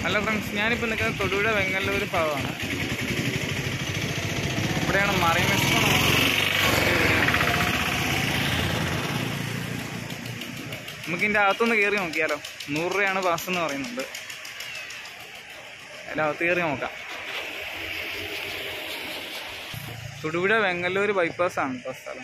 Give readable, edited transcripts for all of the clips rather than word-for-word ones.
Hello friends, ഞാനിപ്പോൾ നിൽക്കുന്നത് തൊടുപുഴ വെങ്ങല്ലൂർ ഭാഗമാണ്. ഇവിടെയാണ് മറൈൻ എക്സ്പോ. നമുക്കിതിൻ്റെ അകത്തൊന്ന് കയറി നോക്കിയാലോ. 100 രൂപയാണ് പാസ് എന്ന് പറയുന്നുണ്ട്. അതിൻ്റെ അകത്ത് കയറി നോക്കാം. തൊടുപുഴ വെങ്ങല്ലൂർ ബൈപ്പാസാണ് ഇപ്പോൾ സ്ഥലം.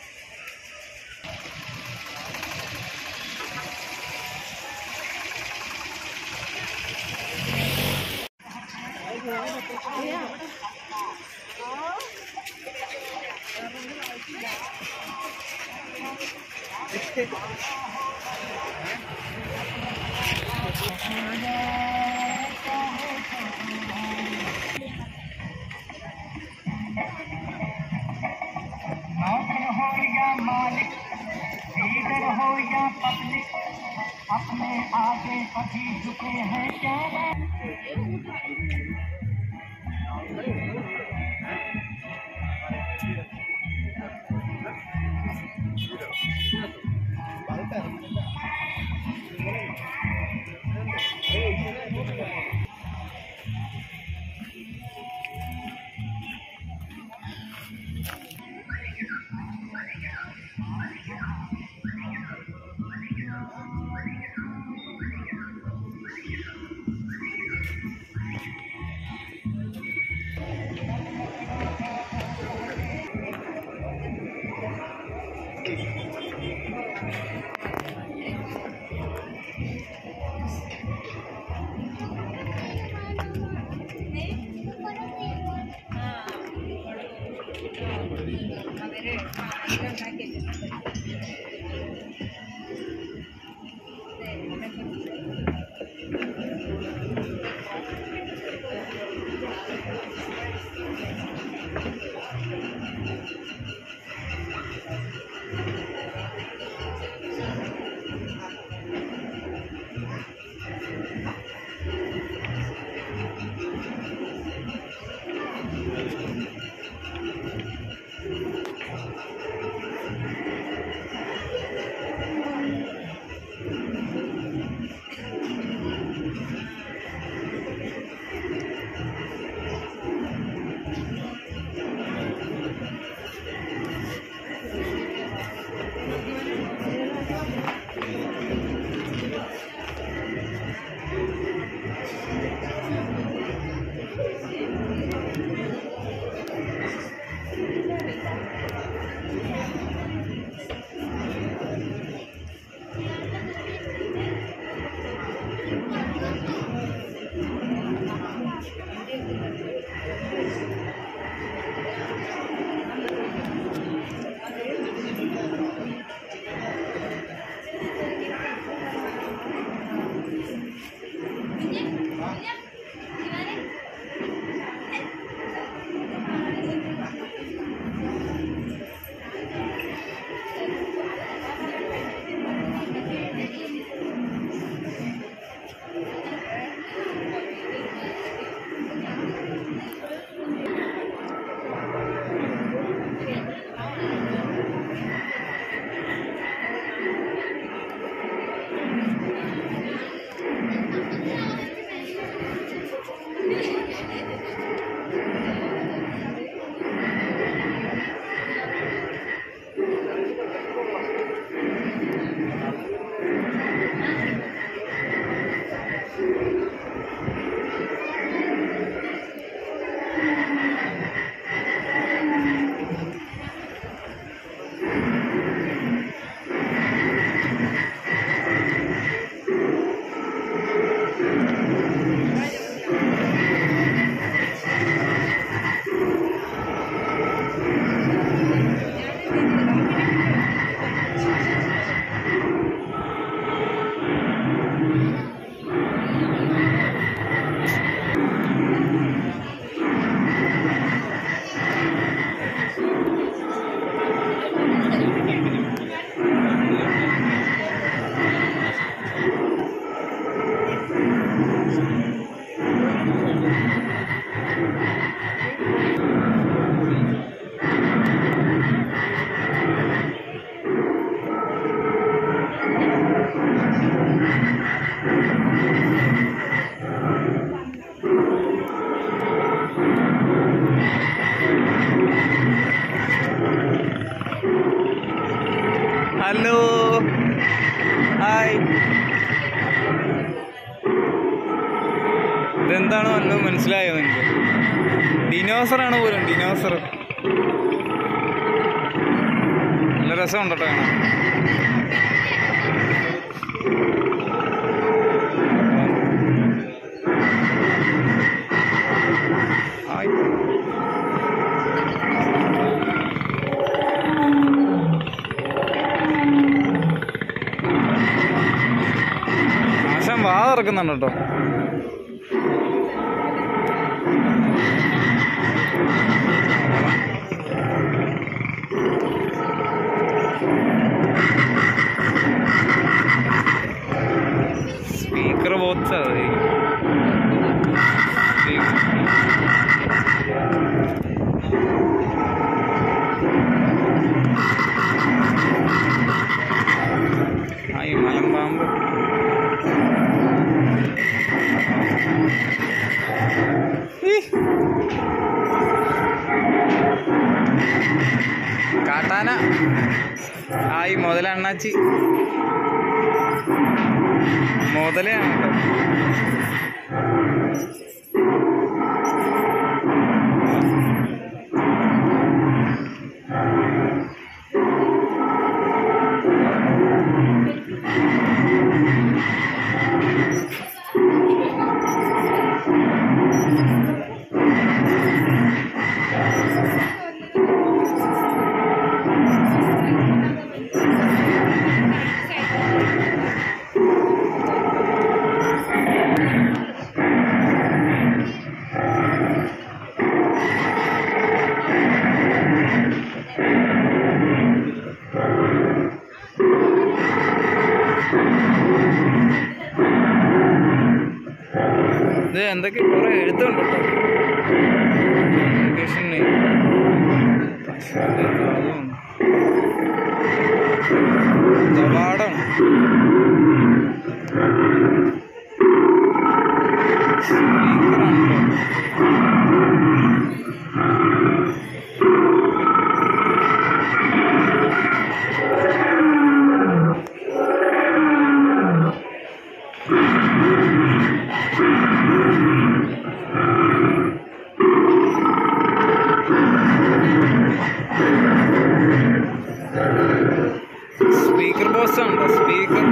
नौकर हो या मालिक, लीडर हो या पब्लिक, अपने आगे कभी झुके हैं क्या? ഇതെന്താണ് വല്ലതും മനസ്സിലായോ നിങ്ങൾക്ക്? ഡിനോസറാണ് പോലും, ഡിനോസർ. നല്ല രസമുണ്ട് കേട്ടോ കാണാൻ. ആശാൻ വാ തുറക്കുന്നുണ്ട് കേട്ടോ. സ്പീക്കർ ബോക്സ് ആയി മലമ്പാമ്പ്. കാട്ടാന ആയി മുതലണ്ണാച്ചി. മുതലയാണ് കേട്ടോ. ഇത് എന്തൊക്കെ കുറെ എഴുത്തുണ്ട് കേട്ടോ. കവാടം, സ്പീക്കർ ബോക്സ് ഉണ്ടോ? സ്പീക്കർ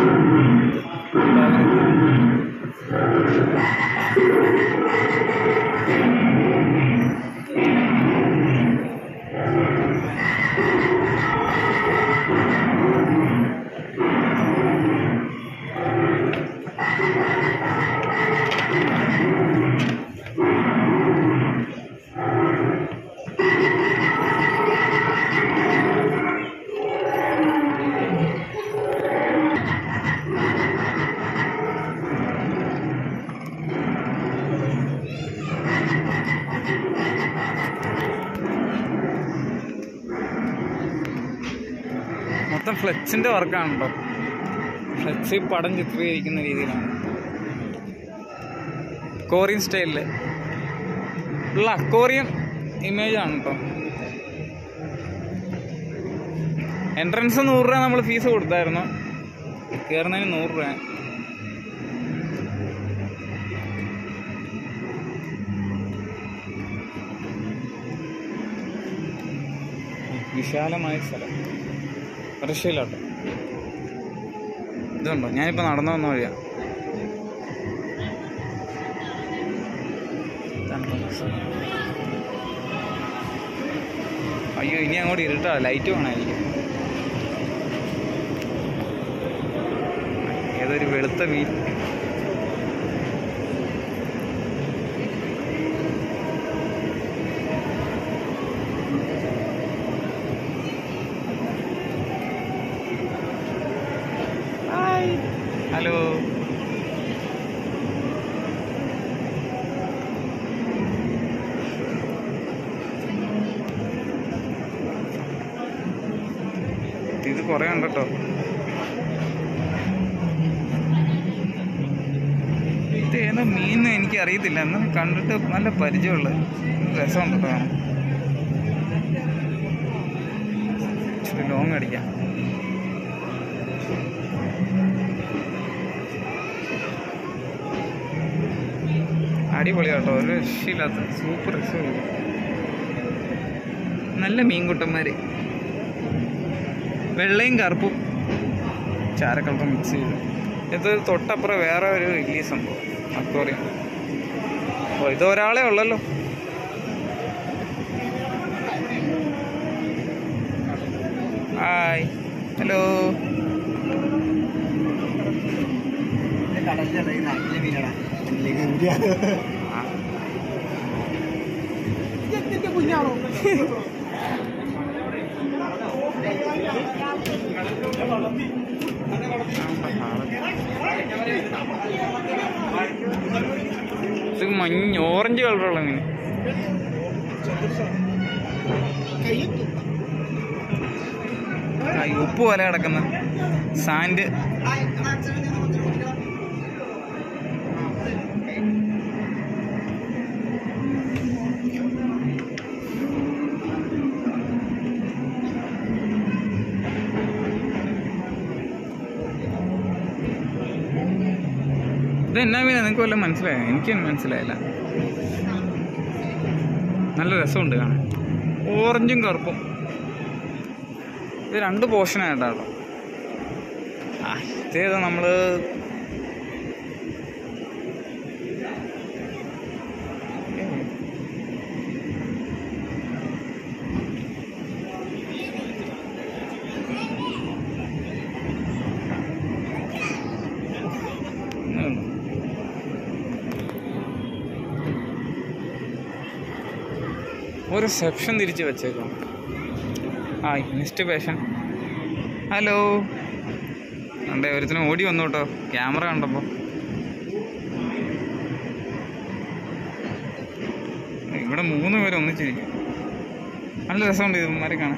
മൊത്തം ഫ്ലെക്സിന്റെ വർക്കാണ് കേട്ടോ. ഫ്ലെക്സ് പടം ചിത്രീകരിക്കുന്ന രീതിയിലാണ്. കൊറിയൻ സ്റ്റൈലില് ഉള്ള കൊറിയൻ ഇമേജ് ആണ് കേട്ടോ. എൻട്രൻസ് 100 രൂപ നമ്മൾ ഫീസ് കൊടുത്തായിരുന്നു. കയറുന്നതിന് 100 രൂപ. വിശാലമായ സ്ഥലം, റഷ്യയിലോട്ടോ. ഇതുണ്ടോ, ഞാനിപ്പോൾ നടന്നു വന്ന വഴിയാണ്. അയ്യോ, ഇനി അങ്ങോട്ട് ഇരുട്ടാ, ലൈറ്റ് വേണമായിരിക്കും. ഏതൊരു വെളുത്ത വീൽ. ഹലോ, ഇത് കുറേ ഉണ്ട് കേട്ടോ. ഇത് ഏതോ മീൻ എനിക്ക് അറിയത്തില്ല, എന്നാലും കണ്ടിട്ട് നല്ല പരിചയമുള്ള രസമുണ്ട് കേട്ടോ. ഇച്ചിരി ലോങ് അടിക്കാം. അടിപൊളിയാട്ടോ, ഒരു രക്ഷയില്ലാത്ത സൂപ്പർ രസമില്ല. നല്ല മീൻകുട്ടന്മാർ, വെള്ളയും കറുപ്പും ചാരക്കളറും മിക്സ് ചെയ്ത്. ഇത് തൊട്ടപ്പുറം വേറെ ഒരു വലിയ സംഭവം അക്വേറിയം. അപ്പോൾ ഇത് ഒരാളെ ഉള്ളല്ലോ. Hi, hello. കുഞ്ഞാണോ? ഇത് മഞ്ഞ ഓറഞ്ച് കളറുള്ള മീൻ. ഉപ്പ് പോലെ കിടക്കുന്ന സാൻഡ്. ഇത് എന്നാ മീനാ, നിങ്ങൾക്ക് വല്ലതും മനസ്സിലായോ? എനിക്കൊന്നും മനസ്സിലായില്ല. നല്ല രസമുണ്ട് കാണാൻ, ഓറഞ്ചും കറുപ്പും. ഇത് 2 പോർഷനായിട്ടാണ്. ഇതേതാ നമ്മൾ ഒരു സെക്ഷൻ തിരിച്ച് വെച്ചേക്കാം. Next patient. ഹലോ. അണ്ടേ ഒരുത്തിനും ഓടി വന്നു കേട്ടോ ക്യാമറ കണ്ടപ്പോൾ. ഇവിടെ 3 പേര് ഒന്നിച്ചിരിക്കും. നല്ല രസമുണ്ട് ഇവന്മാരെ കാണാൻ.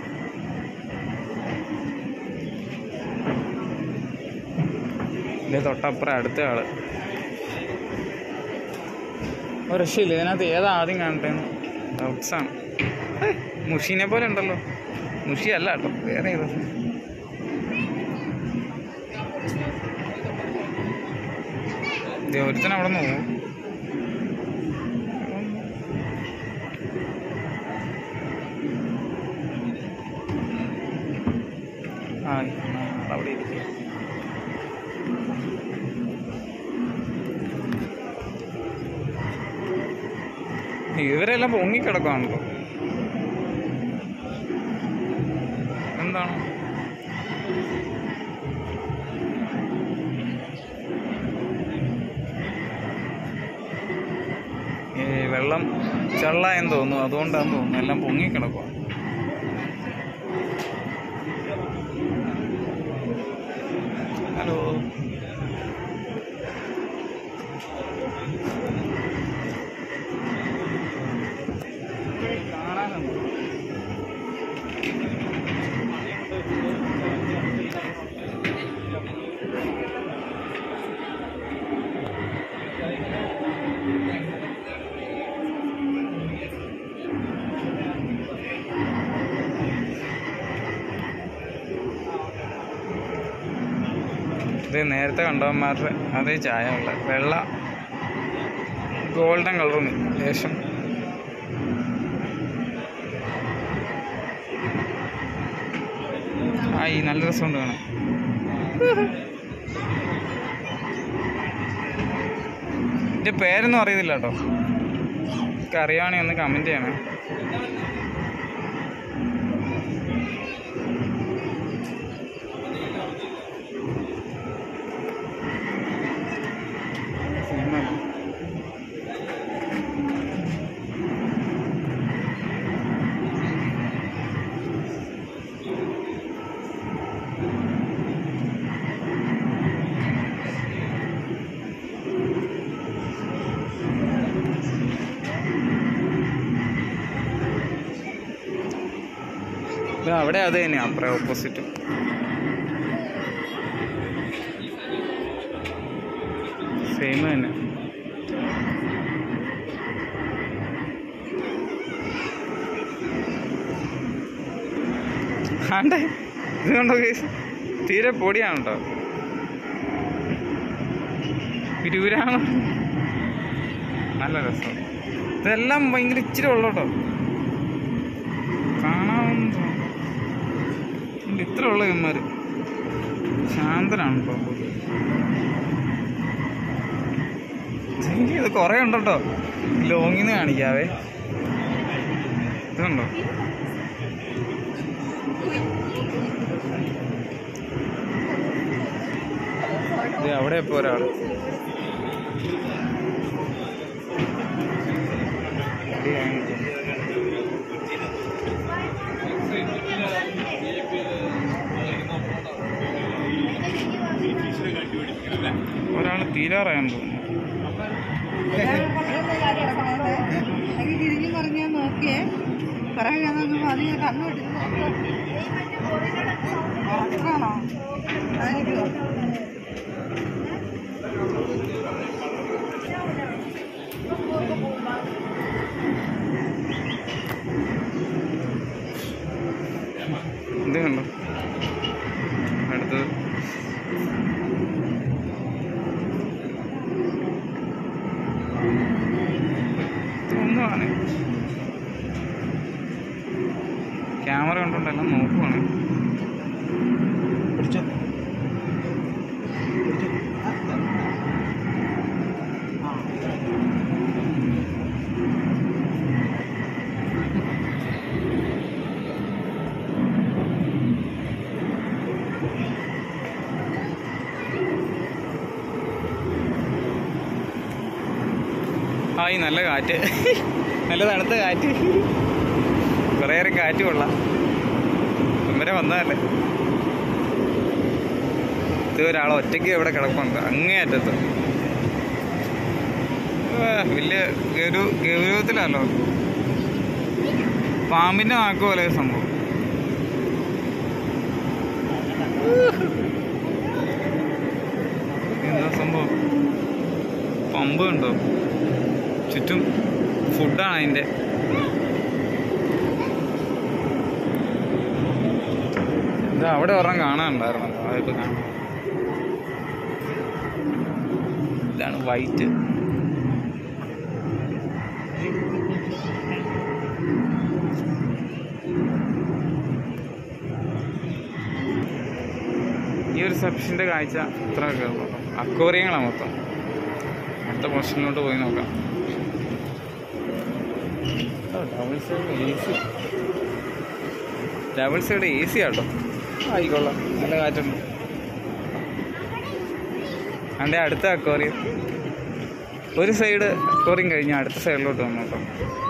ഇതേ തൊട്ടപ്പുറം അടുത്ത ആള്. ഒരു രക്ഷയില്ല. ഇതിനകത്ത് ഏതാ ആദ്യം കാണട്ടെ? ഡൗട്ട്സാണ്. മുഷീനെ പോലെ ഉണ്ടല്ലോ. മുഷിയല്ല കേട്ടോ, വേറെ ഏതാ. ഒരുത്തൻ അവിടെ നിന്ന് പോകും. അവിടെ ഇരിക്കുക. ഇവരെല്ലാം പൊങ്ങിക്കിടക്കുവാണല്ലോ. എന്താണ് വെള്ളം ചള്ളായെന്ന് തോന്നുന്നു, അതുകൊണ്ടാന്ന് തോന്നുന്നു എല്ലാം പൊങ്ങിക്കിടക്കുക. ഹലോ. കാണാനുണ്ട്. ഇത് നേരത്തെ കണ്ടവന്മാരുടെ അതേ ചായ ഉള്ള വെള്ള ഗോൾഡൻ കളറും ലേശം. ഈ നല്ല രസമുണ്ട് കാണാൻ. ഇതിൻ്റെ പേരൊന്നും അറിയത്തില്ല കേട്ടോ. എനിക്ക് അറിയുവാണെങ്കിൽ ഒന്ന് കമൻറ്റ് ചെയ്യണേ. അവിടെ അത് തന്നെയാണ് അപ്പുറം ഓപ്പോസിറ്റ്. സെയിം തന്നെ. ആണ്ടേ ഇതുകൊണ്ടോ തീരെ പൊടിയാണ് കേട്ടോ. ഇരുപരാണ് നല്ല രസം. ഇതെല്ലാം ഭയങ്കര ഇച്ചിരി ഉള്ളു കേട്ടോ, കാണാമെന്ന് തോന്നുന്നു. ഇത്ര ഉള്ള ഇവന്മാർ ശാന്തനാണ് കേട്ടോ. ഇത് കുറേ ഉണ്ട് കേട്ടോ, ലോങ്ങിന്ന് കാണിക്കാവേ. ഇതുണ്ടോ, ഇത് അവിടെ ഇപ്പോൾ ഒരാൾ തീരാറായെന്ന് തോന്നുന്നു. തിരിഞ്ഞു പറഞ്ഞാൽ നോക്കിയേ പറയാനൊന്നും അധികം കണ്ണുവിട്ടിട്ട് ആണോ ആയിരിക്കുമോ? ഇത് കണ്ടോ അടുത്തത്. ഒന്നുമാണ് ക്യാമറ കണ്ടോണ്ടല്ല നോക്കുവാണ്. ഹായ്, നല്ല കാറ്റ്, നല്ല തണുത്ത കാറ്റ്, കുറേ നേരം കാറ്റ് കൊള്ളാം. ഇവരെ വന്നതല്ലേ. ഇത് ഒരാൾ ഒറ്റയ്ക്ക് ഇവിടെ കിടപ്പുണ്ട് അങ്ങേയറ്റത്ത്. വലിയ ഗൗരവത്തിലല്ലോ, പാമ്പിൻ്റെ നാക്ക് പോലെ സംഭവം. എന്താ സംഭവം, പമ്പ് ഉണ്ടോ ചുറ്റും, ഫുഡാണ് അതിൻ്റെ. ഇതാ അവിടെ ഒരെണ്ണം കാണാനുണ്ടായിരുന്നല്ലോ, അതായത് കാണാം. ഇതാണ് വൈറ്റ്. ഈ ഒരു സെക്ഷൻ്റെ കാഴ്ച ഇത്രയൊക്കെ ഉള്ളൂ. അക്വേറിയങ്ങളാണ് മൊത്തം. അടുത്ത പോർഷനിലോട്ട് പോയി നോക്കാം. ഡബിൾ സൈഡ് എ സി ആട്ടോ, ആയിക്കൊള്ളാം, നല്ല കാറ്റുണ്ട്. അതിൻ്റെ അടുത്ത അക്വേറിയം, ഒരു സൈഡ് അക്വേറിയം കഴിഞ്ഞാൽ അടുത്ത സൈഡിലോട്ട് വന്നു കേട്ടോ.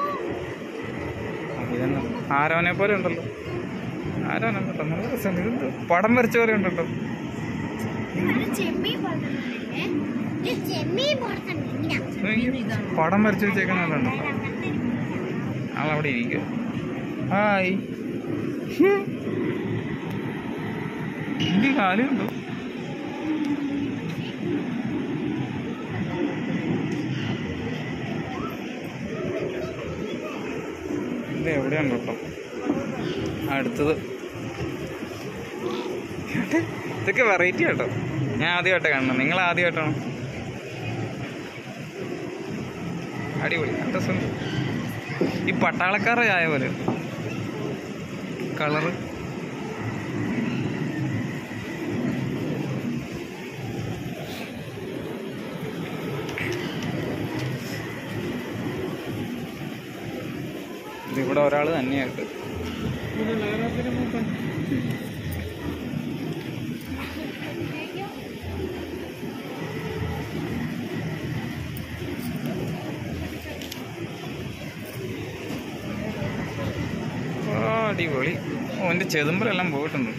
ഇതെന്ന് ആരോനെ പോലെ ഉണ്ടല്ലോ, ആരോനെ കേട്ടോ, നല്ല രസമുണ്ട്. ഇത് പടം വരച്ച പോലെ ഉണ്ടല്ലോ. പടം വരച്ച് വെച്ചേക്കുന്നുണ്ടോ, ആളവിടെ ഇരിക്കുക. ഹായ്, എനിക്ക് കാലുണ്ടോ? ഇത് എവിടെയാണ് കേട്ടോ അടുത്തത്. ഇതൊക്കെ വെറൈറ്റി കേട്ടോ, ഞാൻ ആദ്യമായിട്ടാണ് കാണണം. നിങ്ങൾ ആദ്യമായിട്ടാണോ? അടിപൊളി, നല്ല രസം. ഈ പട്ടാളക്കാരുടെ ചായ പോലെ കളറ്. ഇതിവിടെ ഒരാൾ തന്നെയായിട്ട്. അടിപൊളി. ഓ, എൻ്റെ ചെതുമ്പലെല്ലാം പോയിട്ടുണ്ട്.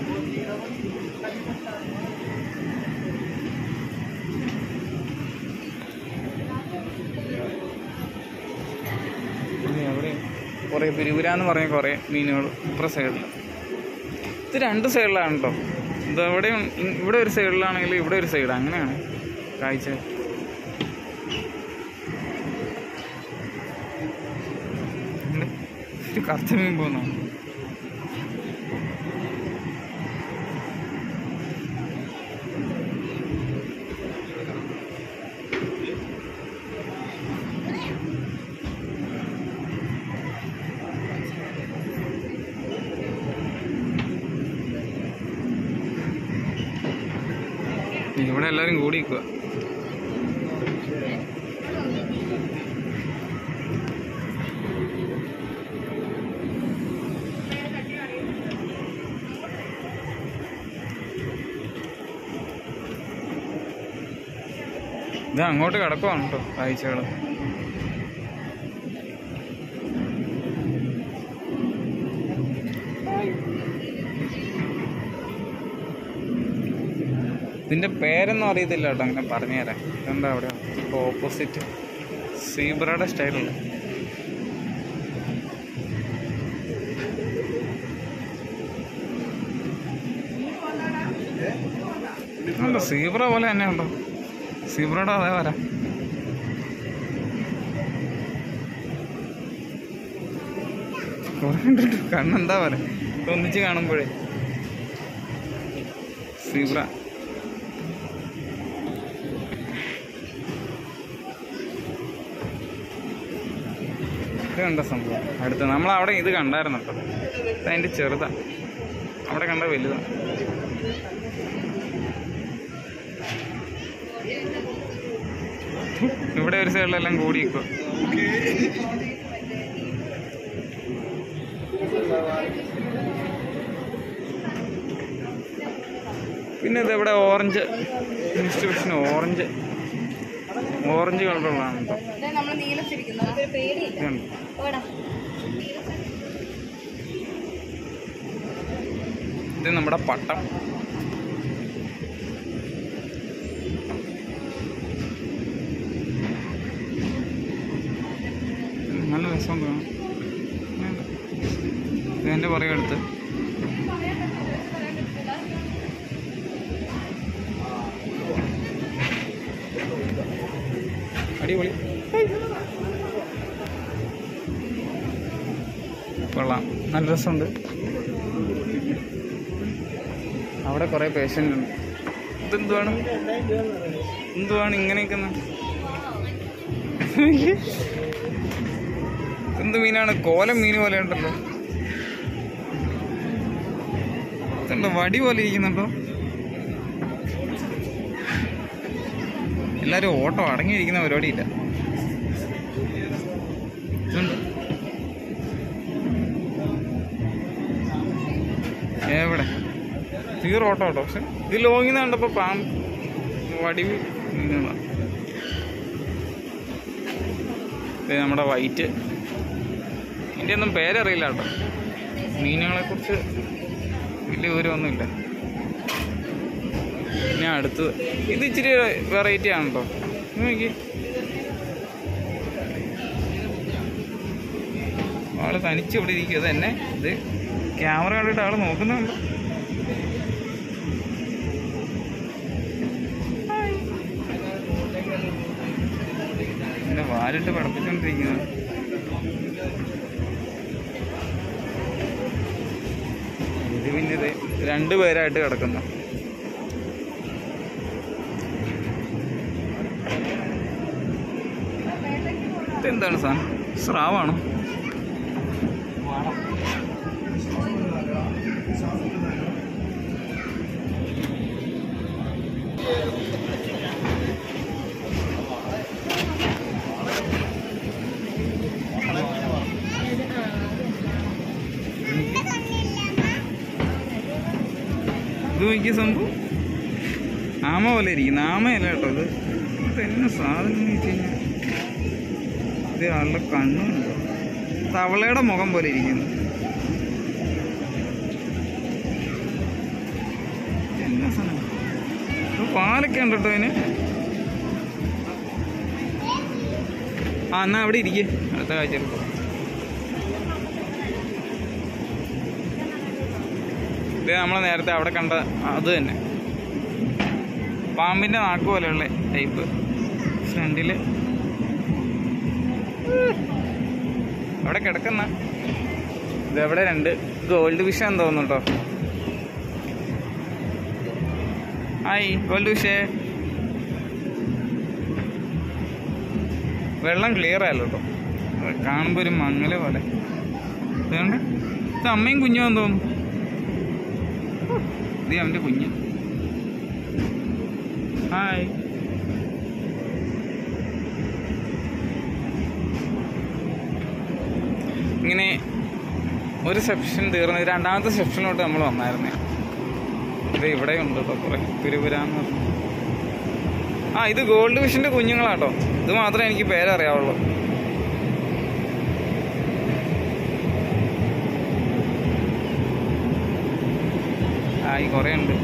അവിടെ കുറേ പിരിവുരാന്ന് പറഞ്ഞ കുറേ മീനുകൾ ഇപ്പുറ സൈഡിൽ. ഇത് രണ്ട് സൈഡിലാണ് കേട്ടോ. ഇത് ഇവിടെ ഒരു സൈഡിലാണെങ്കിൽ ഇവിടെ ഒരു സൈഡ്, അങ്ങനെയാണ് കാഴ്ച. കറുത്ത മീൻ പോകുന്നു. ഇവിടെ എല്ലാവരും കൂടി നിൽക്കുക. ഇത് അങ്ങോട്ട് കിടക്കുവാണ് കേട്ടോ കാഴ്ചകൾ. ഇതിൻ്റെ പേരൊന്നും അറിയത്തില്ല കേട്ടോ, അങ്ങനെ പറഞ്ഞുതരാം. എന്താ അവിടെ ഇപ്പോൾ ഓപ്പോസിറ്റ് സീബ്രയുടെ സ്റ്റൈലുള്ള അല്ല, സീബ്ര പോലെ തന്നെ ഉണ്ടോ, സീബ്രയുടെ അതേ വരാം. കണ്ണെന്താ പോലെ ഒന്നിച്ച് കാണുമ്പോഴേ സീബ്ര. ഇത് കണ്ട സംഭവം അടുത്ത് നമ്മളവിടെ ഇത് കണ്ടായിരുന്നു കേട്ടോ. അതിൻ്റെ ചെറുതാ, അവിടെ കണ്ട വലുതാ. ഇവിടെ ഒരു സൈഡിലെല്ലാം കൂടി നിൽക്കുക. പിന്നെ ഇതിവിടെ ഓറഞ്ച് ഇൻസ്റ്റിറ്റ്യൂഷൻ, ഓറഞ്ച് കളറുള്ളതാണ് കേട്ടോ. ഇത് നമ്മുടെ പട്ടം. നല്ല രസം തോന്നും. ഇതിൻ്റെ പുറകെ അടുത്ത് അടിപൊളി കൊള്ളാം, നല്ല രസമുണ്ട്. അവിടെ കുറേ പേഷ്യൻ്റ് ഉണ്ട്. എന്തുവാണ് ഇങ്ങനെയൊക്കെ? എന്ത് മീനാണ്? കോലം മീൻ പോലെ ഉണ്ടല്ലോ. ഇതുണ്ടോ, വടി പോലെ ഇരിക്കുന്നുണ്ടോ? എല്ലാവരും ഓട്ടം, അടങ്ങിയിരിക്കുന്ന പരിപാടിയില്ല. എവിടെ തീർ ഓട്ടം കേട്ടോ. പക്ഷെ ഇത് ലോങ്ങിന്ന് കണ്ടപ്പോൾ വടി മീനുകളാണ്. നമ്മുടെ വൈറ്റ്, ഇതിൻ്റെ ഒന്നും പേരറിയില്ല കേട്ടോ. മീനുകളെ കുറിച്ച് വലിയ വിവരമൊന്നുമില്ല. പിന്നെ അടുത്തത് ഇത് ഇച്ചിരി വെറൈറ്റി ആണ് കേട്ടോ. നോക്കി ആള് തനിച്ച് ഇവിടെ ഇരിക്കുക. അത് തന്നെ ഇത് ക്യാമറ കണ്ടിട്ട് ആള് നോക്കുന്നുണ്ടോ? പിന്നെ വാലിട്ട് പടപ്പിച്ചോണ്ടിരിക്കുന്നത്. ഇത് പിന്നെ ഇത് 2 പേരായിട്ട് കിടക്കുന്ന. ഇതെന്താണ് സാധനം? സ്രാവാണോ? ഇത് നോക്കിയ സംഭവം ആമ പോലെ ഇരിക്കുന്നു. ആമയല്ല കേട്ടോ ഇത്. ഇതെന്നെ സാധനം എന്ന് വെച്ച് കഴിഞ്ഞാൽ ഇത് ആളുടെ കണ്ണുണ്ട്. തവളയുടെ മുഖം പോലെ ഇരിക്കുന്നു. എന്നാ സാധനം? പാലൊക്കെ ഉണ്ട് കേട്ടോ ഇതിന്. എന്നാ അവിടെ ഇരിക്കേ, അടുത്ത കാഴ്ച എടുക്കും. ഇത് നമ്മൾ നേരത്തെ അവിടെ കണ്ട അത് തന്നെ, പാമ്പിൻ്റെ നാക്ക് പോലെയുള്ള ടൈപ്പ്. ഫ്രണ്ടിൽ അവിടെ കിടക്കുന്ന ഇതെവിടെ 2 ഗോൾഡ് ഫിഷ് എന്ന് തോന്നുന്നു കേട്ടോ. ഹായ് ഗോൾഡ് ഫിഷേ. വെള്ളം ക്ലിയർ ആയല്ലോ കേട്ടോ, കാണുമ്പോൾ ഒരു മങ്ങല് പോലെ. അതുകൊണ്ട് ഇത് അമ്മയും കുഞ്ഞുമെന്ന് തോന്നുന്നു. ഇത് അവൻ്റെ കുഞ്ഞ്. ഹായ്. ഇങ്ങനെ ഒരു സെക്ഷൻ തീർന്ന് രണ്ടാമത്തെ സെക്ഷനിലോട്ട് നമ്മൾ വന്നായിരുന്നേ. ഇത് ഇവിടെ ഉണ്ട് കേട്ടോ കുറേ തിരുപുരാന്ന് പറഞ്ഞു. ഇത് ഗോൾഡ് ഫിഷിൻ്റെ കുഞ്ഞുങ്ങളാട്ടോ. ഇത് മാത്രമേ എനിക്ക് പേരറിയാവുള്ളൂ. കുറേ ഉണ്ട്.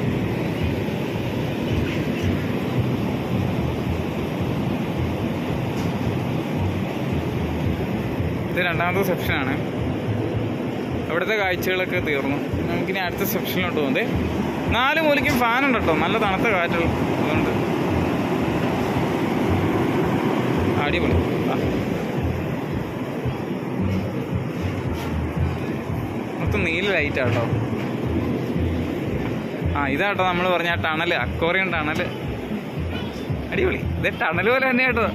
ഇത് രണ്ടാമത്തെ സെക്ഷനാണ്. അവിടുത്തെ കാഴ്ചകളൊക്കെ തീർന്നു. നമുക്കിനി അടുത്ത സെക്ഷനിലോട്ട് പോകുന്നത് 4 മൂലയ്ക്കും ഫാനുണ്ട് കേട്ടോ. നല്ല തണുത്ത കാറ്റുള്ള അതുകൊണ്ട് അടിപൊളി. മൊത്തം നീല ലൈറ്റാട്ടോ. ഇതാട്ടോ നമ്മൾ പറഞ്ഞ ടണൽ, അക്വേറിയം ടണൽ. അടിപൊളി. ഇത് ടണൽ പോലെ തന്നെ കേട്ടോ.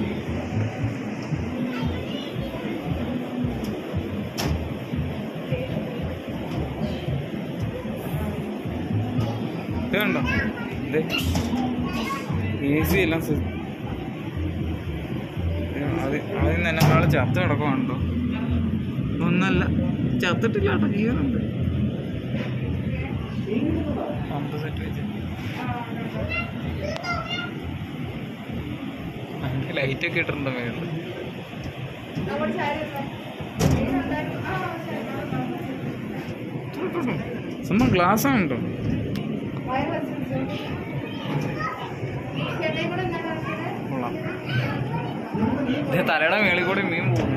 ഇതുണ്ടോ? ഇത് AC എല്ലാം ആദ്യം തന്നെ ഒരാൾ ചത്ത് കിടക്കുവാണല്ലോ. ഒന്നല്ല, ചത്തിട്ടില്ല കേട്ടോ, ജീവനുണ്ട്. പമ്പ് സെറ്റ് വെച്ച് എനിക്ക് ലൈറ്റൊക്കെ ഇട്ടിട്ടുണ്ടോ മേളിൽ? സ്വന്തം ഗ്ലാസ്സാണ് കേട്ടോ. കൊള്ളാം. തലയുടെ മേളിൽ കൂടെ മീൻ പോകുന്നു.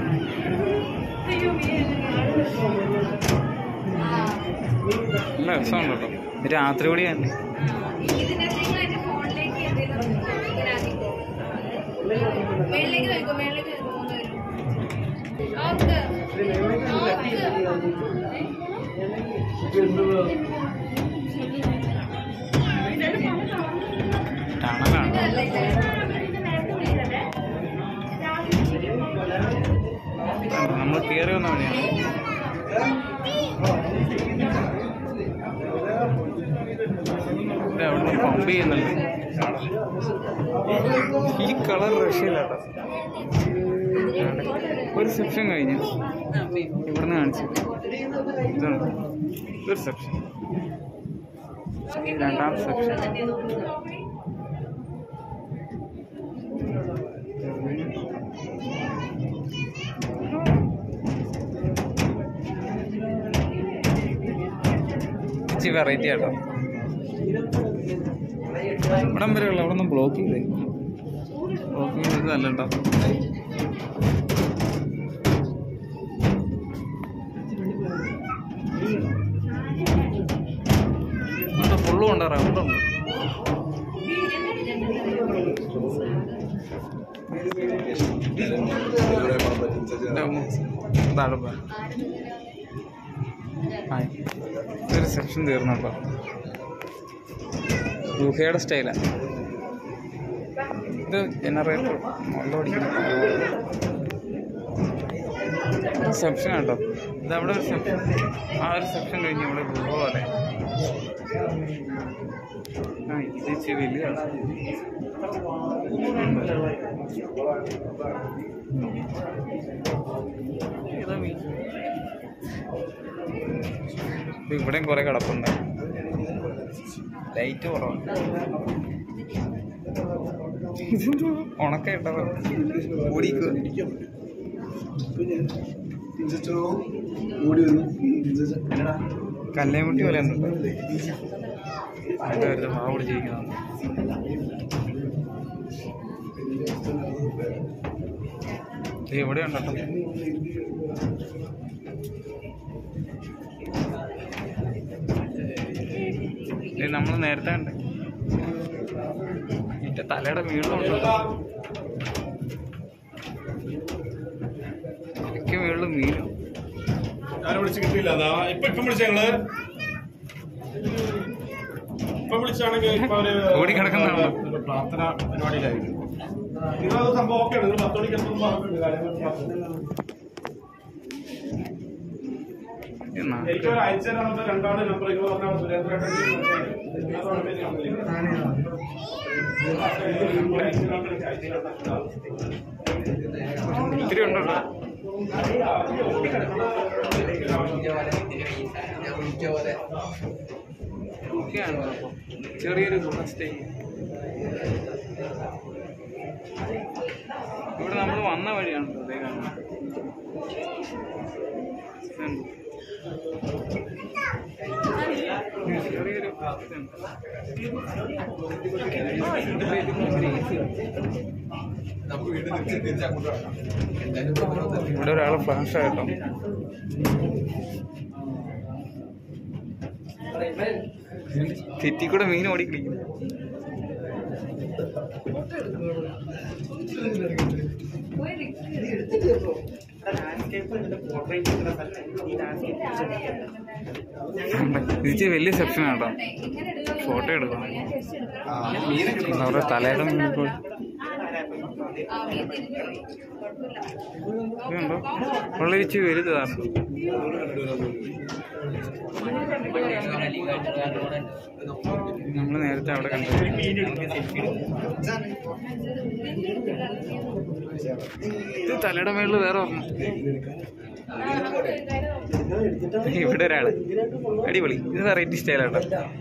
നല്ല രസമുണ്ട് കേട്ടോ. രാത്രി കൂടി തന്നെ. ടണലാണ്. നമ്മൾ കയറി വന്ന വഴിയാണ്. അവിടെ നിന്ന് പമ്പ് ചെയ്യുന്നുണ്ട്. ഈ കളർ രക്ഷയില്ലാട്ടോ. ഒരു സെക്ഷൻ കഴിഞ്ഞു. ഇവിടുന്ന് കാണിച്ചു. ഇതുണ്ട് ഒരു സെക്ഷൻ. രണ്ടാമത്തെ സെക്ഷൻ. വെറൈറ്റി ആട്ടോ. ഇവിടം വരെ ഉള്ള അവിടെ നിന്ന് ബ്ലോക്ക് ചെയ്തത് നല്ല കേട്ടോ. ഫുള്ളും ഉണ്ട്, റൗണ്ടുണ്ട്. ഇതൊരു സെക്ഷൻ തീർന്നട്ടോ. ഗുഹയുടെ സ്റ്റൈലാണ് ഇത്. ജനറേറ്റർ വെള്ളം അടിക്കുന്ന സെക്ഷൻ കേട്ടോ. ഇതവിടെ ഒരു സെക്ഷൻ. ഒരു സെക്ഷൻ കഴിഞ്ഞ് ഇവിടെ ഗുഹ പോലെ. ഇത് വലിയതാണ്. ഇവിടെയും കുറെ കിടപ്പുണ്ട്. ലൈറ്റ് കുറവാണ്. ഉണക്ക ഇട്ടോ കല്ലേമുട്ടി പോലെ ഉണ്ട്. മാവ് പിടിച്ചിരിക്കുന്നതാണ്. ഇവിടെ ഉണ്ടോ? നമ്മൾ നേരത്തെ ഉണ്ട്. എന്റെ തലയുടെ വീടുണ്ട്. എനിക്ക് വീട്ടിൽ മീനും ഓടി കിടക്കുന്നതാണോ? പ്രാർത്ഥന പരിപാടിയിലായിരിക്കും. സംഭവം ഓക്കെയാണ്. 10 മണിക്ക് എനിക്ക് ഒരു അയച്ച രണ്ടാണ് നമ്പർ ഇത്തിരി ഉണ്ടോ? ചെറിയൊരു സ്റ്റേ. ഇവിടെ നമ്മൾ വന്ന വഴിയാണ് അതേ കാണുന്നത്. ചെറിയൊരു ഇവിടെ ഒരാള് ഫ്ലാഷ് ആയിട്ടോ. തെറ്റി കൂടെ മീൻ ഓടിക്കളിക്കുന്നു. ഇതിച്ച് വലിയ സെക്ഷനാട്ടോ. ഫോട്ടോ എടുക്കണം. അവരുടെ തലയുടെ മുന്നിൽ ഇതുണ്ടോ വെള്ളിരിച്ച് വലുതാണ്. നമ്മൾ നേരത്തെ അവിടെ കണ്ടു. ഇത് തലയുടെ മേളിൽ വേറെ ഓർമ്മ. ഇവിടെ ഒരാള് അടിപൊളി. ഇത് വെറൈറ്റി സ്റ്റൈലാട്ടോ.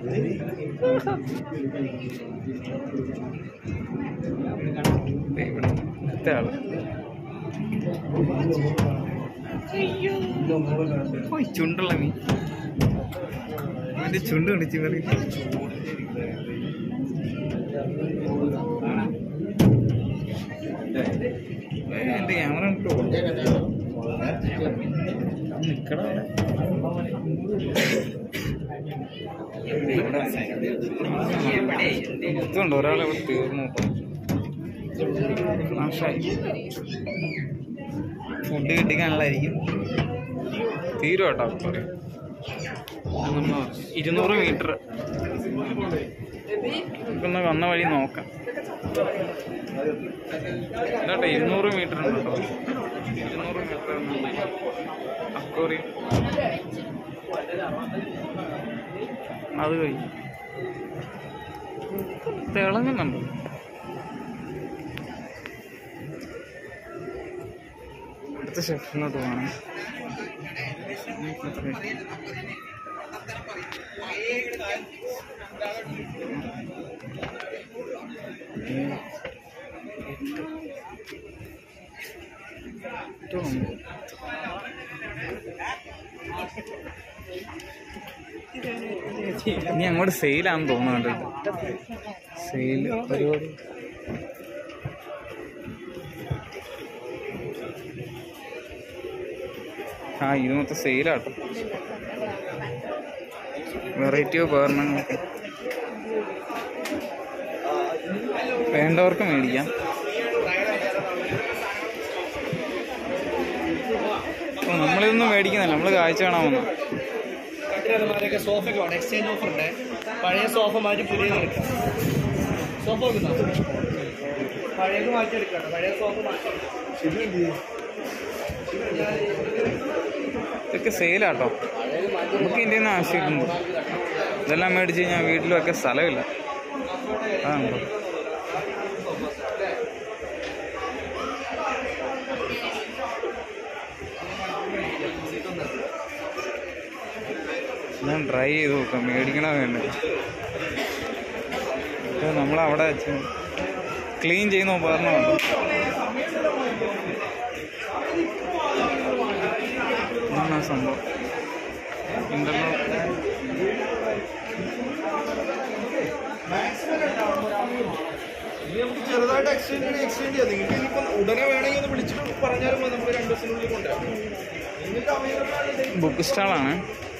ഇവിടെ ആള് ചുണ്ടുള്ള മീൻ. ഇതിന്റെ ചുണ്ട് കണ്ടിച്ച് പറയും. എന്റെ ക്യാമറ നിക്കണോ? ഇതുണ്ട് ഒരാളെ തീർന്നു. നാശായി. ഫുഡ് കിട്ടിക്കാനുള്ളതായിരിക്കും. തീരും കേട്ടോ. പറയും 200 മീറ്റർ നമുക്കൊന്ന് വന്ന വഴി നോക്കാം. ഇതാട്ടെ 200 മീറ്റർ ഉണ്ട് കേട്ടോ. 200 മീറ്റർ അക്വേറിയം. അത് കഴിഞ്ഞു തിളങ്ങുന്നുണ്ട്. അടുത്ത സെക്ഷനിലോട്ട് പോകണം. ഇനി അങ്ങോട്ട് സെയിലാന്ന് തോന്നുന്നുണ്ട്. സെയിൽ പരിപാടി. ഇത് മൊത്തം സെയിലാട്ടോ. വെറൈറ്റി ഓഫ് ഉപകരണങ്ങളൊക്കെ വേണ്ടവർക്ക് മേടിക്കാം. അപ്പോൾ നമ്മളിതൊന്നും മേടിക്കുന്നില്ല, നമ്മൾ കാഴ്ച കാണാൻ വന്നു. സോഫ എക്സ്ചേഞ്ച് ഓഫർ ഉണ്ട്. പഴയ സോഫ മാറ്റി പുതിയത് എടുക്കാം. സോഫ പഴയത് മാറ്റിയെടുക്കണം. പഴയ സോഫ മാറ്റിയെടുക്കാം. ഇതൊക്കെ സെയിലാട്ടോ. നമുക്ക് ഇതിൻ്റെ ഒന്നും ആവശ്യമില്ല. ഇതെല്ലാം മേടിച്ച് കഴിഞ്ഞാൽ വീട്ടിലൊക്കെ സ്ഥലമില്ല. അതാണല്ലോ. ഞാൻ ട്രൈ ചെയ്ത് നോക്കാം മേടിക്കണോ വേണ്ട. നമ്മളവിടെ വെച്ച് ക്ലീൻ ചെയ്യുന്ന ഉപകരണമുണ്ട്. ഇതാണ് സംഭവം. ഇന്റർലോക്ക് ചെറുതായിട്ട് എക്സ്റ്റെൻഡ് ചെയ്യാം. നിങ്ങൾക്ക് ഇനിയിപ്പം ഉടനെ വേണമെങ്കിൽ ഒന്ന് വിളിച്ചിട്ട് പറഞ്ഞാലും നമുക്ക് 2 ദിവസത്തിനുള്ളിൽ കൊണ്ടുവരാം. ബുക്ക് സ്റ്റാളാണ്.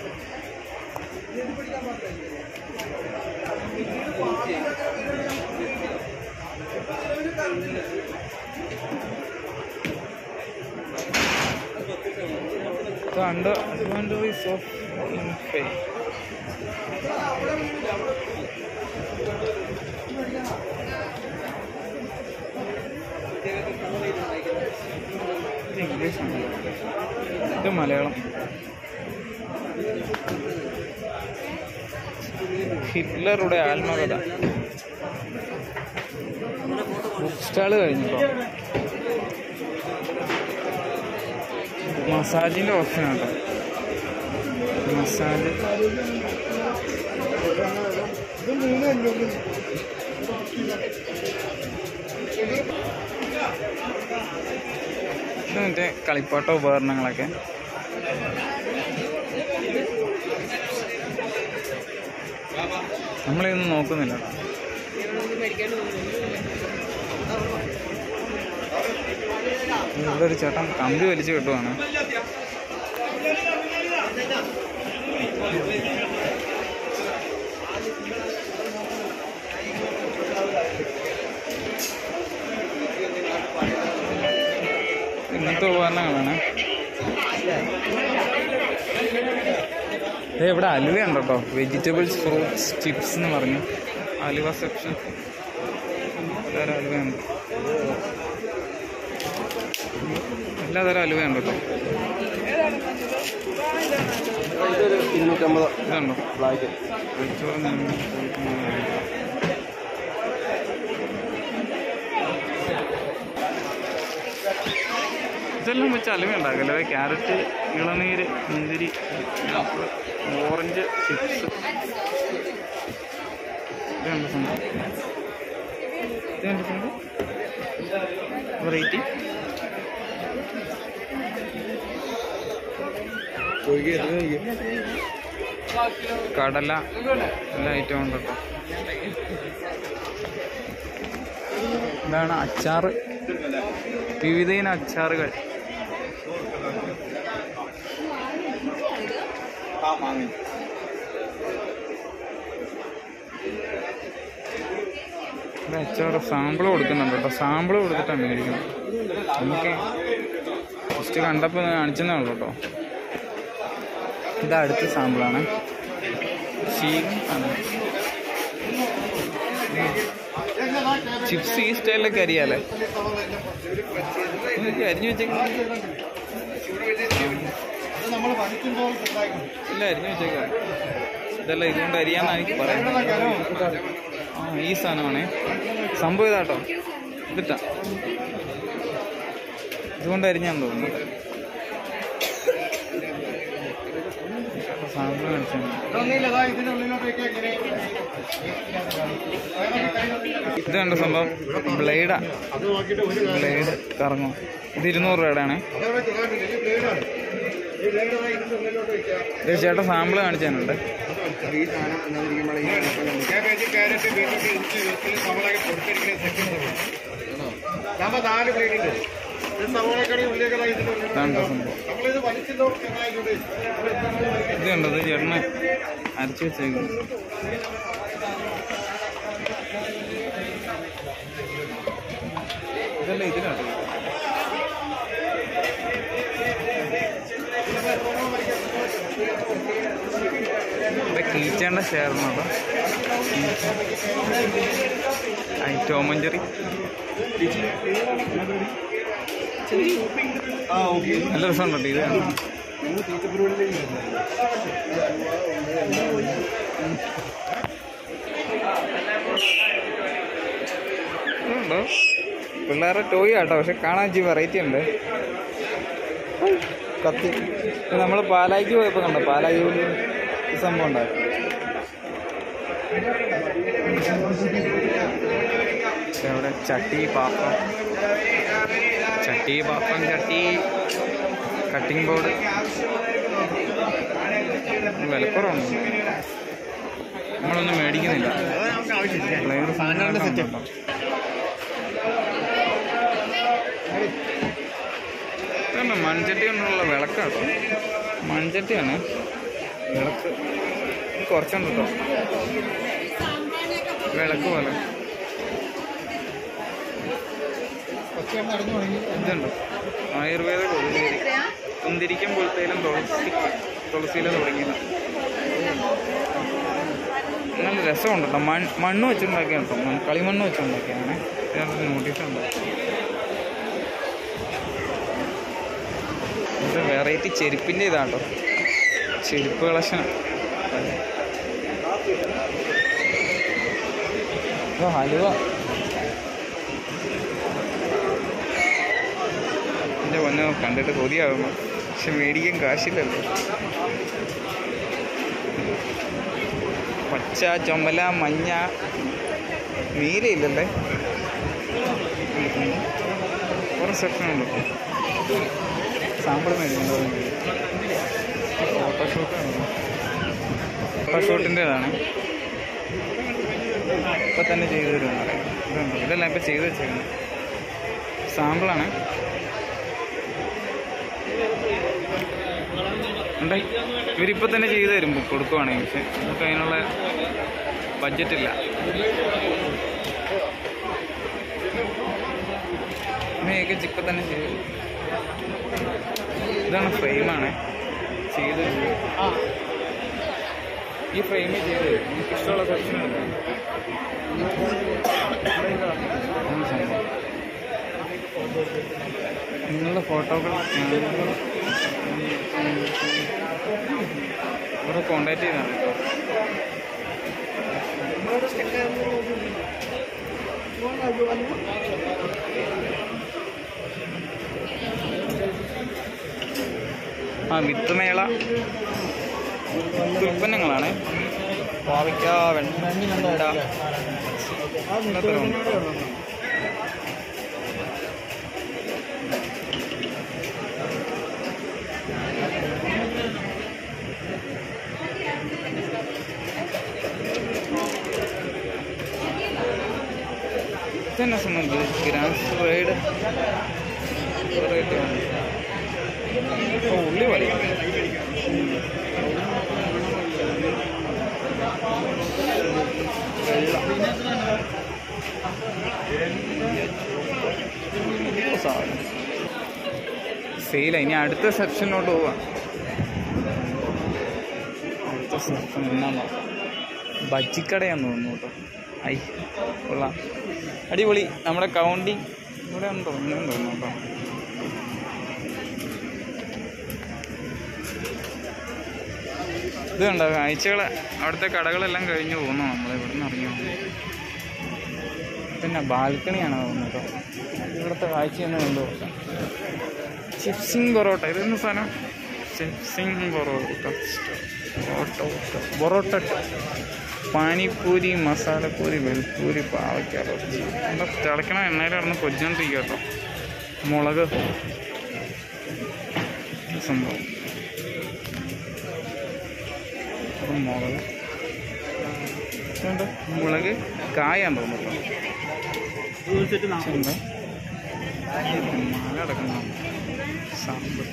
The advantages of InFi. English. ഇത് മലയാളം. ഹിറ്റ്ലറുടെ ആത്മകഥ. ബുക്ക് സ്റ്റാള് കഴിഞ്ഞിട്ടോ. മസാജിൻ്റെ ഓപ്ഷനാട്ടോ. മസാജ് ഇത് മറ്റേ കളിപ്പാട്ട ഉപകരണങ്ങളൊക്കെ. നമ്മളിതൊന്നും നോക്കുന്നില്ല. ഇവിടെ ഒരു ചേട്ടൻ കമ്പി വലിച്ചു കിട്ടുവാണ്. ഇങ്ങനത്തെ ഉപകരണങ്ങളാണ്. ഇവിടെ അലുവ ഉണ്ട് കേട്ടോ. വെജിറ്റബിൾസ്, ഫ്രൂട്ട്സ്, ചിപ്സ് എന്ന് പറഞ്ഞു അലുവ സെക്ഷൻ. എല്ലാതരം അലുവയുണ്ട്. എല്ലാതരം അലുവയുണ്ട് കേട്ടോ. ഇതുണ്ടോ ബ്ലാക്ക് ഇതെല്ലാം വെച്ച് അലുവ ഉണ്ടാക്കല്ലേ. ക്യാരറ്റ്, ഇളനീര്, മുന്തിരി, ഓറഞ്ച്, ചിപ്സ്. ഇതുണ്ട് സംഭവം. ഇതുണ്ട് സംഭവം വെറൈറ്റി. കടല എല്ലാ ഐറ്റവും ഉണ്ട് കേട്ടോ. ഇതാണ് അച്ചാറ്. വിവിധയിന അച്ചാറുകൾ. അച്ചാറ് സാമ്പിൾ കൊടുക്കുന്നുണ്ട് കേട്ടോ. സാമ്പിൾ കൊടുത്തിട്ടാണ് മേടിക്കുന്നത്. നമുക്ക് ഫസ്റ്റ് കണ്ടപ്പോൾ കാണിച്ചതേ ഉള്ളൂ കേട്ടോ. ഇത് അടുത്ത സാമ്പിളാണ്. ചിപ്സ് ഈ സ്റ്റൈലിലൊക്കെ അരിയാലേ. അരിഞ്ഞു വെച്ചേക്കാം. ഇല്ല, അരിഞ്ഞു വെച്ചേക്കാം. ഇതല്ല, ഇതുകൊണ്ട് അരിയാന്നാണ് എനിക്ക് പറയുന്നത്. ഈ സാധനമാണേ സംഭവം. ഇതാട്ടോ, ഇതിട്ടാ ഇതുകൊണ്ട് അരിഞ്ഞാന്ന് തോന്നുന്നു. സാമ്പിൾ കാണിച്ചു. ഇത് കണ്ട സംഭവം ബ്ലേഡാ. ബ്ലേഡ് കറങ്ങും. ഇത് 200 രൂപയുടെയാണ്. ചേട്ടാ സാമ്പിൾ കാണിച്ചു തന്നുണ്ട്. ഇത് കണ്ടത് ചേട്ടന് അരച്ചു വെച്ചേക്കും. ഇതല്ല, ഇതിലാണ്. കീച്ചേണ്ട ചേർന്നത് ടോം ആൻഡ് ജെറി. നല്ല രസമുണ്ടോ ഇത്? ഉണ്ടോ പിള്ളേരുടെ ടോയ് ആട്ടോ. പക്ഷെ കാണാൻ ഇച്ചിരി വെറൈറ്റി ഉണ്ട്. കത്തി നമ്മൾ പാലായിക്ക് പോയപ്പോൾ കണ്ടോ, പാലായി ഈ സംഭവം ഉണ്ടായിരുന്നു. അവിടെ ചട്ടി, പാത്രം, ചട്ടി, പാത്രം, ചട്ടി, കട്ടിംഗ് ബോർഡ്. വിലക്കുറവുണ്ട്. നമ്മളൊന്നും മേടിക്കുന്നില്ല. മൺചട്ടി കൊണ്ടുള്ള വിളക്കാട്ടോ. മൺചട്ടിയാണ് വിളക്ക്. കുറച്ചുണ്ട് കേട്ടോ, വിളക്ക് പോലെ. ഇതുണ്ട് ആയുർവേദ കൊതുകേരി, കുന്തിരിക്കം പുൽത്തയിലും തുളസിയിലും തുടങ്ങിയത്. നല്ല രസമുണ്ട് കേട്ടോ. മണ്ണ് വെച്ചുണ്ടാക്കിയാണ് കേട്ടോ. കളിമണ്ണ് വെച്ചുണ്ടാക്കിയാണ്. ഇതിനകത്ത് നോട്ടീസുണ്ട്. ഇത് വെറൈറ്റി ചെരുപ്പിൻ്റെ ഇതാട്ടോ. ചെരുപ്പ് കളക്ഷൻ. ഹലുവ എൻ്റെ പൊന്നോ കണ്ടിട്ട് കൊതിയാകുന്നു, പക്ഷെ മേടിക്കാൻ കാശില്ലല്ലോ. പച്ച, ചുമല, മഞ്ഞ, നീലയില്ലല്ലേ? കുറേ സെക്ഷനുണ്ട്. സാമ്പിൾ മേടിക്കുന്നുണ്ടോ? ഫോട്ടോഷൂട്ടിൻ്റെതാണ്. ഇപ്പം തന്നെ ചെയ്തു തരുമെന്ന് പറയാം. ഇതുണ്ട്, ഇതെല്ലാം ഇപ്പം ചെയ്ത് വെച്ചേക്കുന്നത് സാമ്പിളാണ്. ഉണ്ട്, ഇവരിപ്പോൾ തന്നെ ചെയ്തു തരും കൊടുക്കുവാണെങ്കിൽ. പക്ഷെ നമുക്ക് അതിനുള്ള ബഡ്ജറ്റില്ല. ഇവയൊക്കെ ഇപ്പം തന്നെ ചെയ്തു. ഇതാണ് ഫ്രെയിമാണ് ചെയ്ത്. ഈ ഫ്രെയിമിൽ ചെയ്ത് തരും. എനിക്ക് ഇഷ്ടമുള്ള സെക്ഷൻ എടുക്കാം. നിങ്ങളുടെ ഫോട്ടോകൾ ഇവിടെ കോണ്ടാക്ട് ചെയ്താണ്. വിത്തുമേള ഉൽപ്പന്നങ്ങളാണ്. പാവയ്ക്ക, വെണ്ട, ഇതെന്നെ സംബന്ധിച്ച് ഗ്രാസ് റൈഡ് ഉള്ളി പോലെ സെയില. ഇനി അടുത്ത സെക്ഷനിലോട്ട് പോവാം. അടുത്ത സെക്ഷൻ എന്നാ ബജ്ജിക്കടയാന്ന് തോന്നുന്നു കേട്ടോ. ഐ കൊള്ളാം, അടിപൊളി. നമ്മുടെ കൗണ്ടിങ് ഇവിടെ ഉണ്ടോ? ഇങ്ങനെ തോന്നുന്നു കേട്ടോ. ഇത് കണ്ടോ, കാഴ്ചകൾ അവിടുത്തെ കടകളെല്ലാം കഴിഞ്ഞ് പോകുന്നു. നമ്മൾ ഇവിടെ നിന്ന് ഇറങ്ങി പോകുന്നു. പിന്നെ ബാൽക്കണിയാണ് തോന്നുന്നു കേട്ടോ. ഇവിടുത്തെ കാഴ്ചയൊന്നും കണ്ടു. ചിപ്സിങ് പൊറോട്ട, ഇതെന്ന സാധനം? ചിപ്സിങ് പൊറോട്ട, പാനിപ്പൂരി, മസാലപ്പൂരി, വെൽപ്പൂരി, പാവയ്ക്ക റൊട്ടി. എന്താ തിളക്കണ എണ്ണയിൽ കിടന്ന് പൊരിച്ചോണ്ടിരിക്കുക കേട്ടോ. മുളക് സംഭവം, മുളക് മുളക് കായാൻ തോന്നുന്നു. മഴ കിടക്കുന്ന സാമ്പിൾ,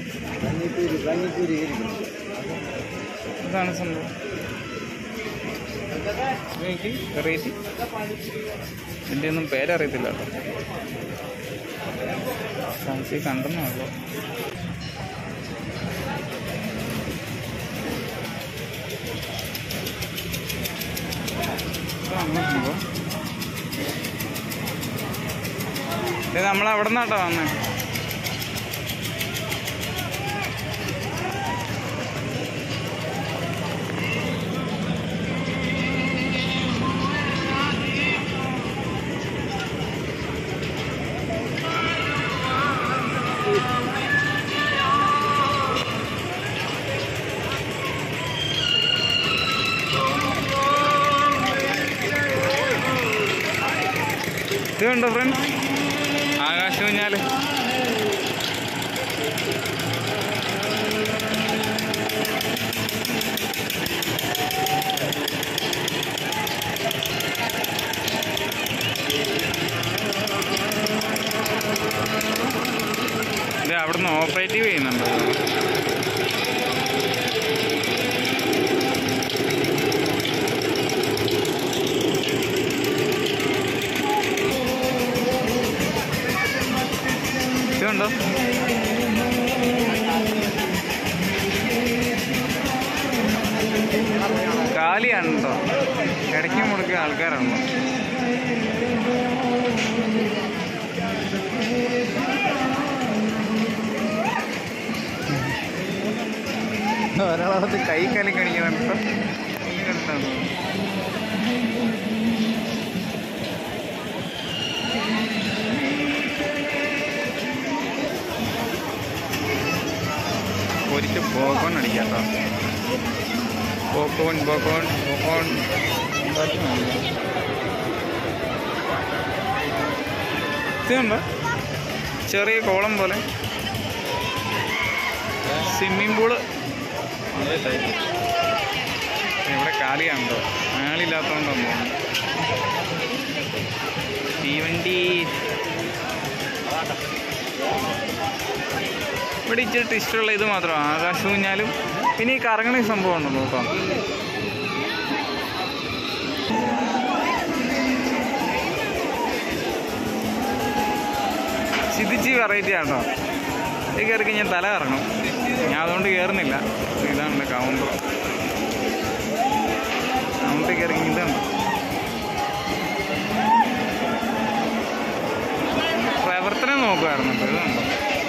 ഇതാണ് സംഭവം. വെറൈറ്റി. ഇതിൻ്റെ ഒന്നും പേരറിയത്തില്ല കേട്ടോ. ഫാൻസി കണ്ടെന്നുള്ളൂ. ഇത് നമ്മളവിടെ നിന്നാട്ടോ വന്നേ. ഇത് കണ്ടോ ഫ്രണ്ട്സ്, ആകാശമഞ്ഞാല്. ഇത് അവിടുന്ന് ഓപ്പറേറ്റീവ് ചെയ്യുന്നുണ്ടോ? ഇതുണ്ടോ? കാലിയാണ് കേട്ടോ, ഇടയ്ക്ക് മുടക്കിയ ആൾക്കാരാണോ. ഒരാളത് കൈ കാലി കാണിക്കുന്നുണ്ടോ. പൊരിച്ച് പോക്കോൺ അടിക്കാം കേട്ടോ. പോക്കോൺ ഇതുണ്ടോ, ചെറിയ കോളം പോലെ സ്വിമ്മിംഗ് പൂള്. അതേ ടൈപ്പ്. ഇവിടെ കാലിയാണല്ലോ, ആളില്ലാത്തതുകൊണ്ടാന്ന് തോന്നുന്നു. തീവണ്ടി ഇവിടെ ഇച്ചിരി ഇഷ്ടമുള്ള ഇത് മാത്രം, ആകാശൂഞ്ഞാലും പിന്നെ ഈ കറങ്ങണ സംഭവം ഉണ്ടല്ലോ കേട്ടോ. ചിതിച്ച് വെറൈറ്റി ആട്ടോ. ഇത് കയറി കഴിഞ്ഞാൽ തല കറങ്ങും. ഞാൻ അതുകൊണ്ട് കയറുന്നില്ല. ഇതാണ് കൗണ്ടർ. കൗണ്ടറിൽ കയറി ഇതാണ് പ്രവർത്തനം നോക്കുമായിരുന്നു. അപ്പോൾ ഇതുണ്ടോ,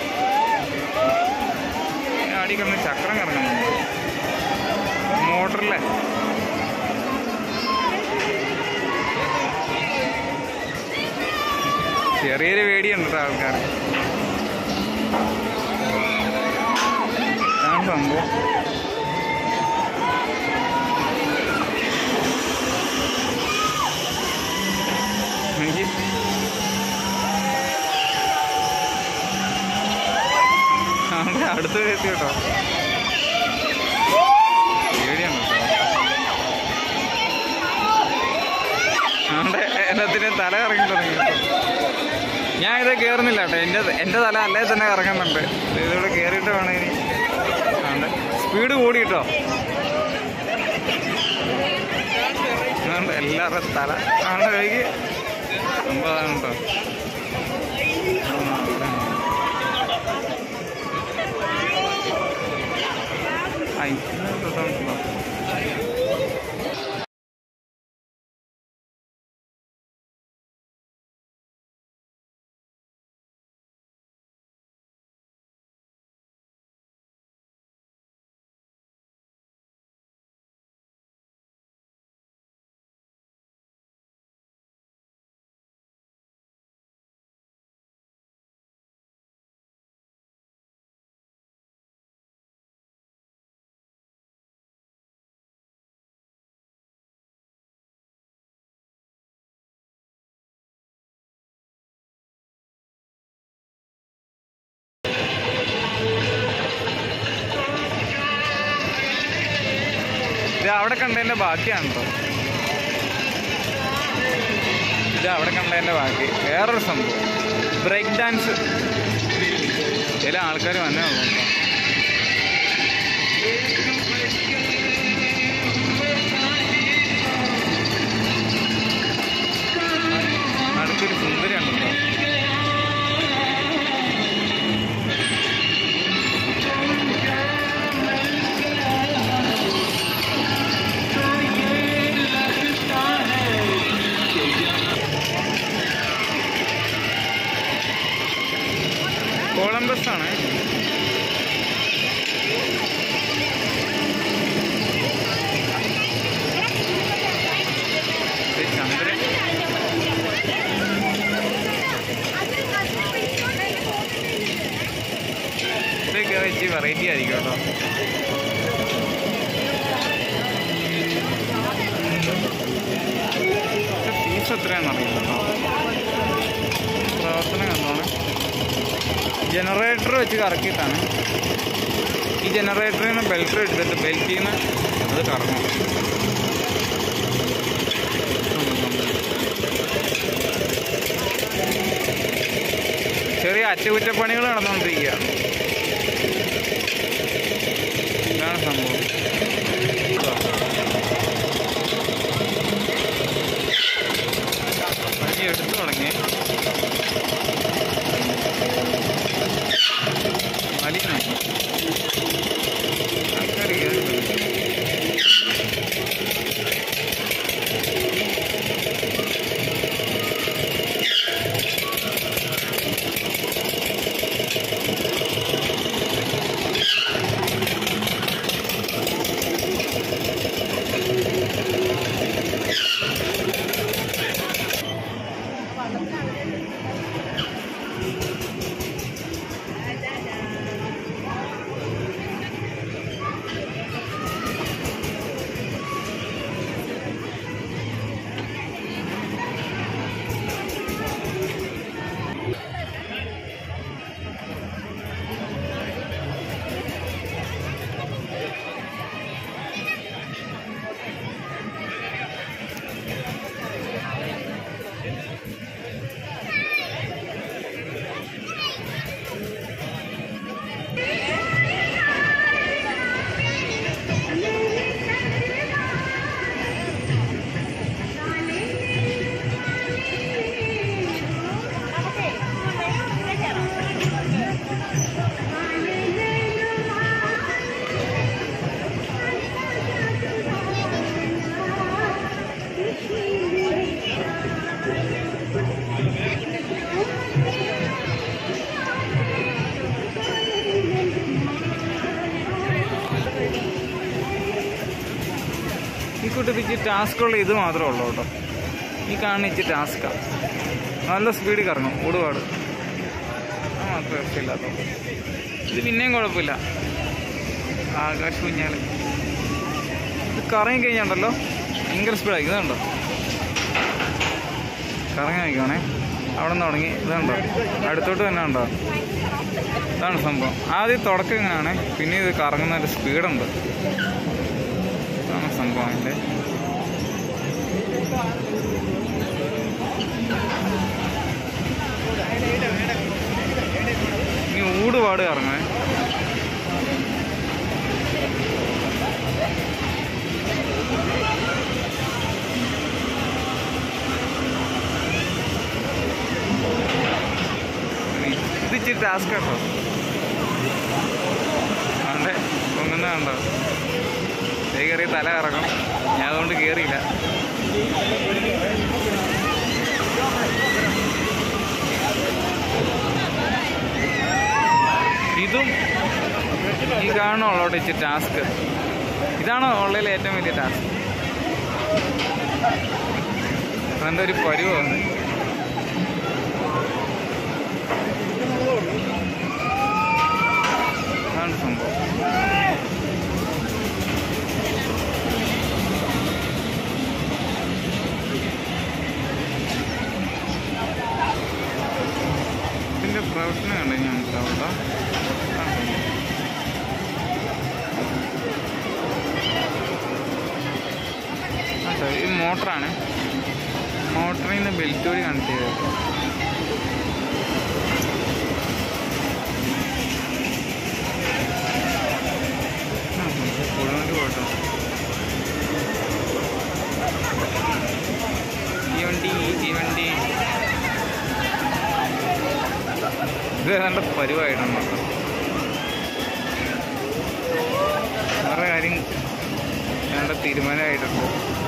അടി കിടന്ന് ചക്രം കറങ്ങുന്നുണ്ട് മോട്ടറിലെ. ചെറിയൊരു പേടിയുണ്ട് കേട്ടോ ആൾക്കാർ. ഇതാണ് സംഭവം. എനിക്ക് അടുത്ത് എത്തി കേട്ടോ. പേടിയാണ് കേട്ടോ. അവിടെ എല്ലാത്തിനും തല കറങ്ങി തുടങ്ങി കേട്ടോ. ഞാൻ ഇത് കയറുന്നില്ല കേട്ടോ. എൻ്റെ തല അല്ലേ തന്നെ കറങ്ങുന്നുണ്ട്. ഇതിലൂടെ കയറിയിട്ട് വേണം ഇനി. അതുകൊണ്ട് സ്പീഡ് കൂടി കേട്ടോ. അതുകൊണ്ട് എല്ലാവരുടെ തല ആണ് കൈക്ക് സംഭവമാണ് കേട്ടോ. ഇത് അവിടെ കണ്ടതിൻ്റെ ബാക്കിയാണ് കേട്ടോ. ഇത് അവിടെ കണ്ടതിൻ്റെ ബാക്കി. വേറൊരു സംഭവം ബ്രേക്ക് ഡാൻസ്. ചില ആൾക്കാർ വന്നേ ഉള്ളൂ കേട്ടോ. അടുത്തൊരു സുന്ദരിയാണ് കേട്ടോ. കൊളംബസാണ്. ചന്ദ്രൻ ഇതൊക്കെ വെച്ച് വെറൈറ്റി ആയിരിക്കും കേട്ടോ. ഫീസ് എത്രയാണെന്നറിയില്ല കേട്ടോ. പ്രവർത്തനം കണ്ടോളെ. ജനറേറ്റർ വെച്ച് കറക്കിയിട്ടാണ്. ഈ ജനറേറ്ററിൽ നിന്ന് ബെൽറ്റ് എടുത്തിട്ട് ബെൽറ്റിൽ നിന്ന് അത് കറങ്ങും. ചെറിയ അറ്റകുറ്റപ്പണികൾ നടന്നുകൊണ്ടിരിക്കുകയാണ്. ഇതാണ് സംഭവം. പണി എടുത്തു തുടങ്ങി. വലിയ ആൾക്കാർ കയറുന്നത് കൂട്ടി ഇച്ചിരി ടാസ്കുള്ള ഇത് മാത്രമേ ഉള്ളൂ കേട്ടോ. ഈ കാണുന്ന ഇച്ചിരി ടാസ്ക്കാണ്. നല്ല സ്പീഡിൽ കറങ്ങും ഒരുപാട്. ആ മാത്രം രക്ഷയില്ലാത്ത ഇത് പിന്നെയും കുഴപ്പമില്ല. ആകാശ കുഞ്ഞാൽ ഇത് കറങ്ങി കഴിഞ്ഞാണ്ടല്ലോ ഭയങ്കര സ്പീഡായി. ഇതുണ്ടോ കറങ്ങി വയ്ക്കുവാണേ. അവിടെ നിന്ന് തുടങ്ങി ഇതുണ്ടോ അടുത്തോട്ട് തന്നെ ഉണ്ടോ. ഇതാണ് സംഭവം. ആദ്യം തുടക്കം ഇങ്ങനെയാണ്, പിന്നെ ഇത് കറങ്ങുന്ന ഒരു സ്പീഡുണ്ട്. ഇതാണ് സംഭവം അതിൻ്റെ. ഇനി ഊടുപാട് കറങ്ങേ. ഇത് ഇച്ചിരി ടാസ്ക് കേട്ടോ. ആണ്ടേ പൊങ്ങുന്ന കണ്ടോ. കയറി തല കറങ്ങും. ഞാൻ അതുകൊണ്ട് കയറിയില്ല. ഇതും ഈ കാണുന്നുള്ളൂ ഇച്ചിരി ടാസ്ക്. ഇതാണോ ഉള്ളതിൽ ഏറ്റവും വലിയ ടാസ്ക്. അതെൻ്റെ ഒരു പരുവാണ്. അതാണ് സംഭവം. ഇതിൻ്റെ പ്രവർത്തനം കണ്ടു ഞാൻ അവിടെ. അതെ ഇത് മോട്ടറാണ്. മോട്ടറിൽ നിന്ന് ബെൽറ്റ് വഴി കണക്ട് ചെയ്തത്. കൊടുവണ്ടി പോട്ടോ. തീവണ്ടി ഇത് ഏതാണ്ട് പരുവായിട്ടുണ്ട്. വേറെ കാര്യം ഏതാണ്ട് തീരുമാനമായിട്ടുണ്ട്.